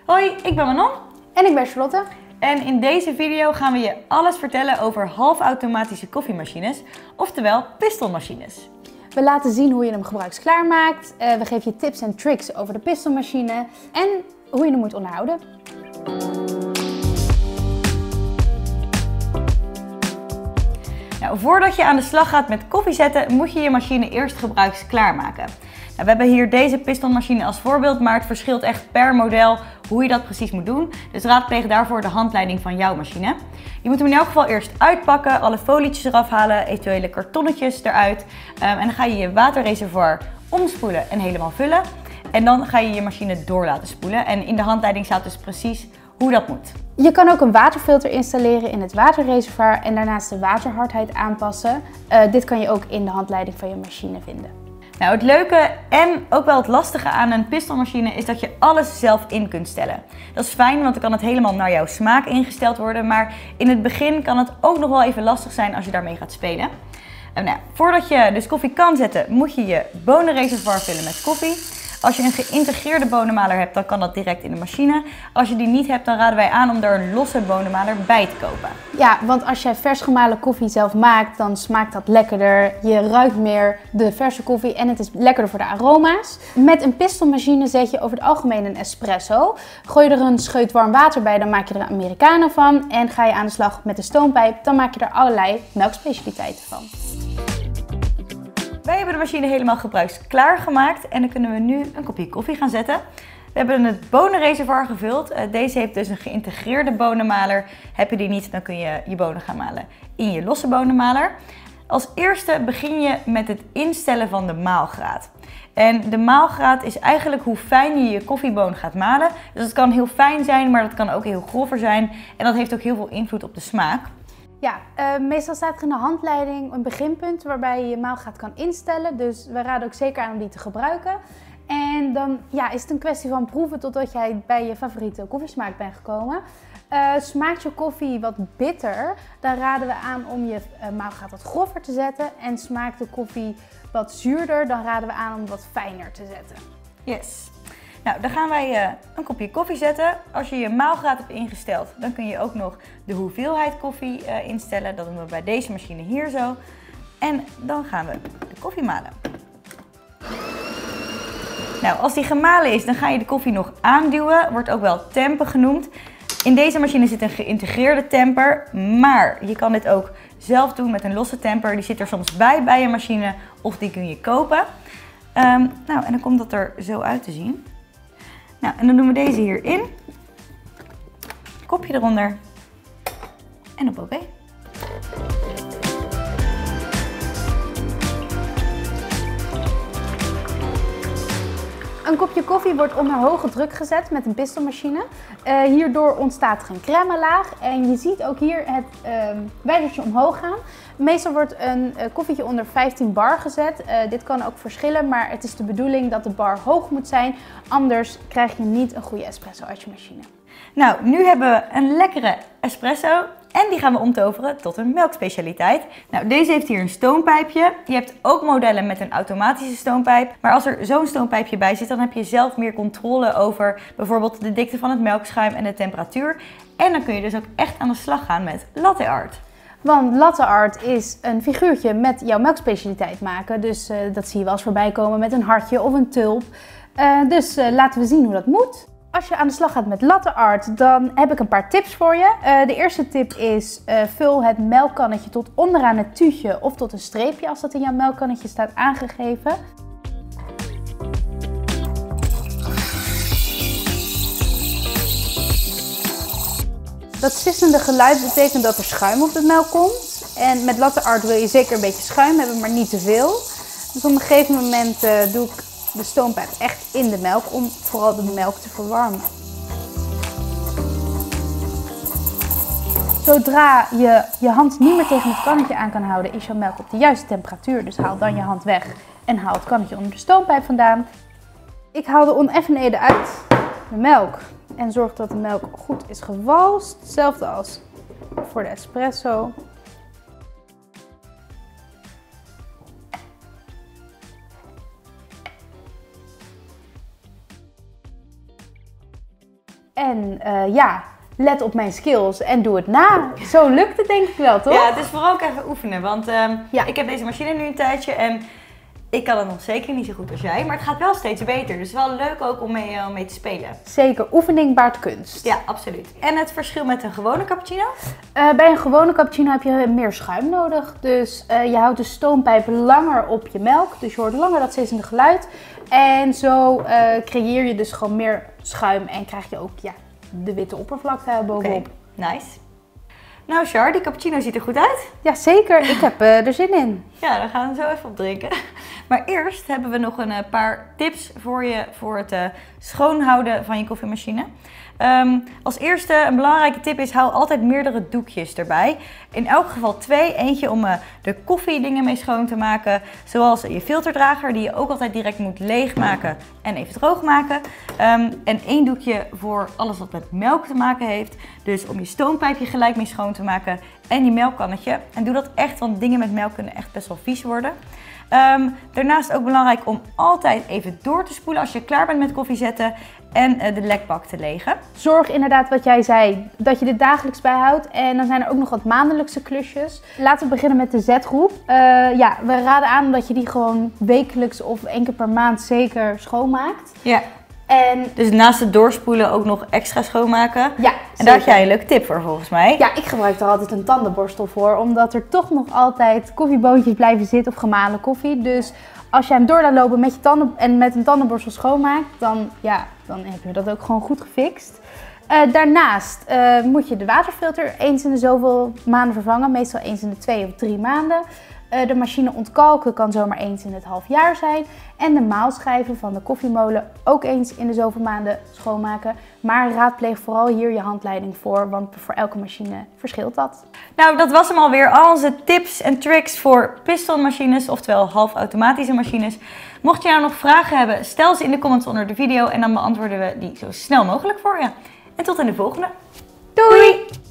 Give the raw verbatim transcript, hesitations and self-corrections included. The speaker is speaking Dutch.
Hoi, ik ben Manon. En ik ben Charlotte. En in deze video gaan we je alles vertellen over halfautomatische koffiemachines, oftewel pistonmachines. We laten zien hoe je hem gebruiksklaar maakt. Uh, we geven je tips en tricks over de pistonmachine en hoe je hem moet onderhouden. Nou, voordat je aan de slag gaat met koffie zetten, moet je je machine eerst gebruiksklaar maken. Nou, we hebben hier deze pistonmachine als voorbeeld, maar het verschilt echt per model hoe je dat precies moet doen. Dus raadpleeg daarvoor de handleiding van jouw machine. Je moet hem in elk geval eerst uitpakken, alle folietjes eraf halen, eventuele kartonnetjes eruit. Um, en dan ga je je waterreservoir omspoelen en helemaal vullen. En dan ga je je machine door laten spoelen. En in de handleiding staat dus precies hoe dat moet. Je kan ook een waterfilter installeren in het waterreservoir en daarnaast de waterhardheid aanpassen. Uh, dit kan je ook in de handleiding van je machine vinden. Nou, het leuke en ook wel het lastige aan een pistonmachine is dat je alles zelf in kunt stellen. Dat is fijn, want dan kan het helemaal naar jouw smaak ingesteld worden. Maar in het begin kan het ook nog wel even lastig zijn als je daarmee gaat spelen. En nou, voordat je dus koffie kan zetten, moet je je bonenreservoir vullen met koffie. Als je een geïntegreerde bonenmaler hebt, dan kan dat direct in de machine. Als je die niet hebt, dan raden wij aan om er een losse bonenmaler bij te kopen. Ja, want als jij vers gemalen koffie zelf maakt, dan smaakt dat lekkerder. Je ruikt meer de verse koffie en het is lekkerder voor de aroma's. Met een pistonmachine zet je over het algemeen een espresso. Gooi je er een scheut warm water bij, dan maak je er een Americano van. En ga je aan de slag met de stoompijp, dan maak je er allerlei melkspecialiteiten van. Wij hebben de machine helemaal gebruiksklaar gemaakt en dan kunnen we nu een kopje koffie gaan zetten. We hebben het bonenreservoir gevuld. Deze heeft dus een geïntegreerde bonenmaler. Heb je die niet, dan kun je je bonen gaan malen in je losse bonenmaler. Als eerste begin je met het instellen van de maalgraad. En de maalgraad is eigenlijk hoe fijn je je koffieboon gaat malen. Dus het kan heel fijn zijn, maar dat kan ook heel grover zijn. En dat heeft ook heel veel invloed op de smaak. Ja, uh, meestal staat er in de handleiding een beginpunt waarbij je je maalgraad kan instellen. Dus we raden ook zeker aan om die te gebruiken. En dan ja, is het een kwestie van proeven totdat jij bij je favoriete koffiesmaak bent gekomen. Uh, smaakt je koffie wat bitter, dan raden we aan om je uh, maalgraad wat grover te zetten. En smaakt de koffie wat zuurder, dan raden we aan om wat fijner te zetten. Yes. Nou, dan gaan wij uh, een kopje koffie zetten. Als je je maalgraad hebt ingesteld, dan kun je ook nog de hoeveelheid koffie uh, instellen. Dat doen we bij deze machine hier zo. En dan gaan we de koffie malen. Nou, als die gemalen is, dan ga je de koffie nog aanduwen. Wordt ook wel tempen genoemd. In deze machine zit een geïntegreerde temper, maar je kan dit ook zelf doen met een losse temper. Die zit er soms bij bij je machine of die kun je kopen. Um, nou, en dan komt dat er zo uit te zien. Nou, en dan doen we deze hierin. Kopje eronder. En op oké. Een kopje koffie wordt onder hoge druk gezet met een pistonmachine. Uh, hierdoor ontstaat er een crème-laag en je ziet ook hier het uh, wijzertje omhoog gaan. Meestal wordt een uh, koffietje onder vijftien bar gezet. Uh, dit kan ook verschillen, maar het is de bedoeling dat de bar hoog moet zijn. Anders krijg je niet een goede espresso uit je machine. Nou, nu hebben we een lekkere espresso en die gaan we omtoveren tot een melkspecialiteit. Nou, deze heeft hier een stoompijpje. Je hebt ook modellen met een automatische stoompijp. Maar als er zo'n stoompijpje bij zit, dan heb je zelf meer controle over bijvoorbeeld de dikte van het melkschuim en de temperatuur. En dan kun je dus ook echt aan de slag gaan met latte art. Want latte art is een figuurtje met jouw melkspecialiteit maken. Dus uh, dat zie je wel eens voorbij komen met een hartje of een tulp. Uh, dus uh, laten we zien hoe dat moet. Als je aan de slag gaat met latte art, dan heb ik een paar tips voor je. Uh, de eerste tip is, uh, vul het melkkannetje tot onderaan het tuutje of tot een streepje als dat in jouw melkkannetje staat aangegeven. Dat sissende geluid betekent dat er schuim op de melk komt. En met latte art wil je zeker een beetje schuim hebben, maar niet te veel. Dus op een gegeven moment uh, doe ik de stoompijp echt in de melk om vooral de melk te verwarmen. Zodra je je hand niet meer tegen het kannetje aan kan houden, is jouw melk op de juiste temperatuur. Dus haal dan je hand weg en haal het kannetje onder de stoompijp vandaan. Ik haal de oneffenheden uit de melk en zorg dat de melk goed is gewalst. Hetzelfde als voor de espresso. En uh, ja, let op mijn skills en doe het na. Zo lukt het denk ik wel, toch? Ja, het is vooral ook even oefenen. Want um, ja. ik heb deze machine nu een tijdje en ik kan het nog zeker niet zo goed als jij. Maar het gaat wel steeds beter. Dus wel leuk ook om mee, uh, mee te spelen. Zeker, oefening baart kunst. Ja, absoluut. En het verschil met een gewone cappuccino? Uh, bij een gewone cappuccino heb je meer schuim nodig. Dus uh, je houdt de stoompijp langer op je melk. Dus je hoort langer dat zissende geluid. En zo uh, creëer je dus gewoon meer schuim en krijg je ook ja, de witte oppervlakte bovenop. Okay. Nice. Nou Char, die cappuccino ziet er goed uit. Ja, zeker. Ik heb uh, er zin in. Ja, dan gaan we zo even op drinken. Maar eerst hebben we nog een uh, paar tips voor je voor het uh, schoonhouden van je koffiemachine. Um, als eerste, een belangrijke tip is, hou altijd meerdere doekjes erbij. In elk geval twee. Eentje om uh, de koffiedingen mee schoon te maken. Zoals je filterdrager, die je ook altijd direct moet leegmaken en even droog maken. Um, en één doekje voor alles wat met melk te maken heeft. Dus om je stoompijpje gelijk mee schoon te maken en je melkkannetje. En doe dat echt, want dingen met melk kunnen echt best wel vies worden. Um, daarnaast ook belangrijk om altijd even door te spoelen als je klaar bent met koffie zetten en uh, de lekbak te legen. Zorg inderdaad wat jij zei, dat je dit dagelijks bijhoudt. En dan zijn er ook nog wat maandelijkse klusjes. Laten we beginnen met de zetgroep. Uh, ja, we raden aan dat je die gewoon wekelijks of één keer per maand zeker schoonmaakt. Ja. En dus naast het doorspoelen ook nog extra schoonmaken. Ja, zeker. En daar had jij een leuke tip voor volgens mij. Ja, ik gebruik er altijd een tandenborstel voor. Omdat er toch nog altijd koffieboontjes blijven zitten of gemalen koffie. Dus als jij hem door laat lopen met je tanden en met een tandenborstel schoonmaakt, dan, ja, dan heb je dat ook gewoon goed gefixt. Uh, daarnaast uh, moet je de waterfilter eens in de zoveel maanden vervangen. Meestal eens in de twee of drie maanden. Uh, de machine ontkalken kan zomaar eens in het half jaar zijn. En de maalschijven van de koffiemolen ook eens in de zoveel maanden schoonmaken. Maar raadpleeg vooral hier je handleiding voor, want voor elke machine verschilt dat. Nou, dat was hem alweer. Al onze tips en tricks voor pistonmachines, oftewel halfautomatische machines. Mocht je nou nog vragen hebben, stel ze in de comments onder de video en dan beantwoorden we die zo snel mogelijk voor je. En tot in de volgende. Doei! Doei!